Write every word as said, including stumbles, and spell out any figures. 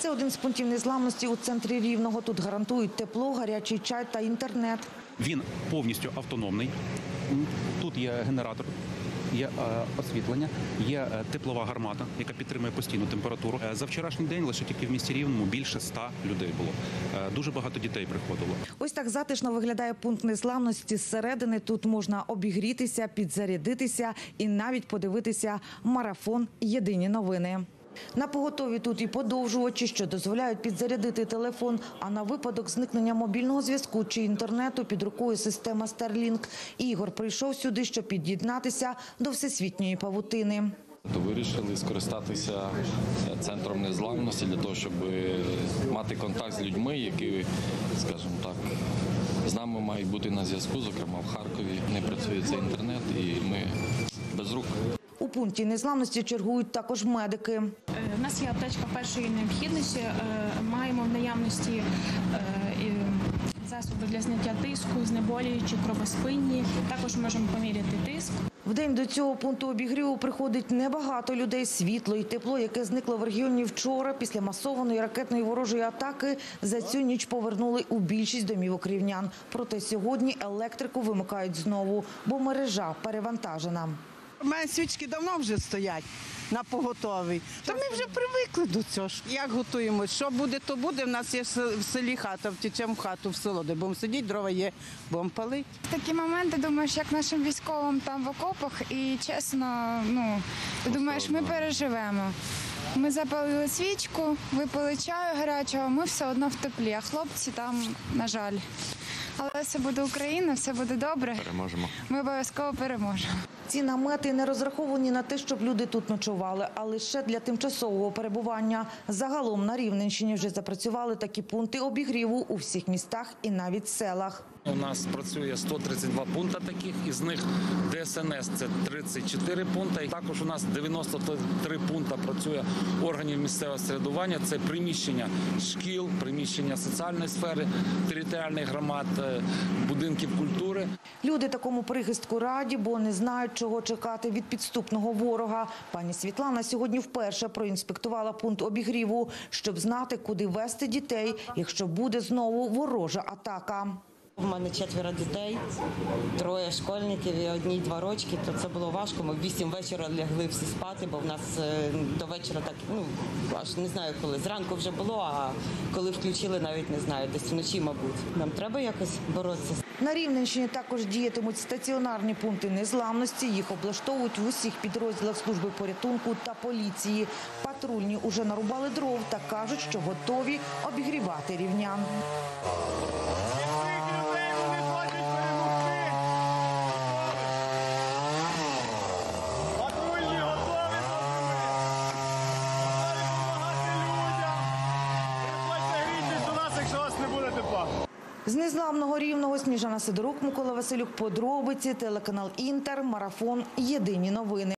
Це один з пунктів незламності у центрі Рівного. Тут гарантують тепло, гарячий чай та інтернет. Він повністю автономний. Тут є генератор, є освітлення, є теплова гармата, яка підтримує постійну температуру. За вчорашній день лише тільки в місті Рівному більше ста людей було. Дуже багато дітей приходило. Ось так затишно виглядає пункт незламності зсередини. Тут можна обігрітися, підзарядитися і навіть подивитися марафон «Єдині новини». На поготові тут і подовжувачі, що дозволяють підзарядити телефон, а на випадок зникнення мобільного зв'язку чи інтернету під рукою система Starlink. Ігор прийшов сюди, щоб під'єднатися до всесвітньої павутини. Вирішили скористатися центром незламності для того, щоб мати контакт з людьми, які, скажімо так, з нами мають бути на зв'язку, зокрема в Харкові. Не працює цей інтернет і ми без рук. У пункті незламності чергують також медики. У нас є аптечка першої необхідності, маємо в наявності засоби для зняття тиску, знеболюючі, кровоспинні. Також можемо поміряти тиск. В день до цього пункту обігріву приходить небагато людей. Світло і тепло, яке зникло в регіоні вчора після масованої ракетної ворожої атаки, за цю ніч повернули у більшість домівок рівнян. Проте сьогодні електрику вимикають знову, бо мережа перевантажена. У мене свічки давно вже стоять на поготові. Та ми вже привикли до цього. Як готуємо? Що буде, то буде. У нас є в селі хата, втічемо в хату в село, де будемо сидіти, дрова є, будемо палити. В такі моменти думаєш, як нашим військовим там в окопах, і чесно, ну, думаєш, ми переживемо. Ми запалили свічку, випили чаю гарячого, ми все одно в теплі, а хлопці там, на жаль. Але все буде Україна, все буде добре. Переможемо. Ми обов'язково переможемо. Ці намети не розраховані на те, щоб люди тут ночували, а лише для тимчасового перебування. Загалом на Рівненщині вже запрацювали такі пункти обігріву у всіх містах і навіть селах. У нас працює сто тридцять два пункти таких, із них Де Ес Ен Ес – це тридцять чотири пункти. Також у нас дев'яносто три пункти працює органів місцевого самоврядування. Це приміщення шкіл, приміщення соціальної сфери, територіальних громад, будинків культури. Люди такому прихистку раді, бо не знають, чого чекати від підступного ворога. Пані Світлана сьогодні вперше проінспектувала пункт обігріву, щоб знати, куди вести дітей, якщо буде знову ворожа атака. У мене четверо дітей, троє школьників і одні-два рочки, то це було важко. Ми в вісім вечора лягли всі спати, бо в нас до вечора так, ну, аж не знаю коли. Зранку вже було, а коли включили, навіть не знаю, десь вночі, мабуть. Нам треба якось боротися. На Рівненщині також діятимуть стаціонарні пункти незламності. Їх облаштовують в усіх підрозділах служби порятунку та поліції. Патрульні уже нарубали дров та кажуть, що готові обігрівати рівнян. З незламного Рівного Сніжана Сидорук, Микола Василюк, подробиці, телеканал Інтер, марафон «Єдині новини».